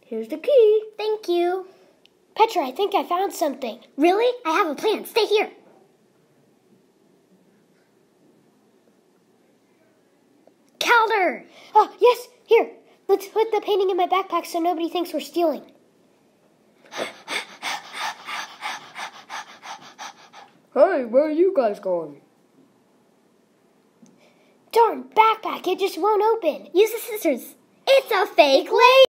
Here's the key. Thank you. Petra, I think I found something. Really? I have a plan. Stay here. Calder! Oh, yes, here. Let's put the painting in my backpack so nobody thinks we're stealing. Hey, where are you guys going? Darn backpack, it just won't open. Use the scissors. It's a fake lady!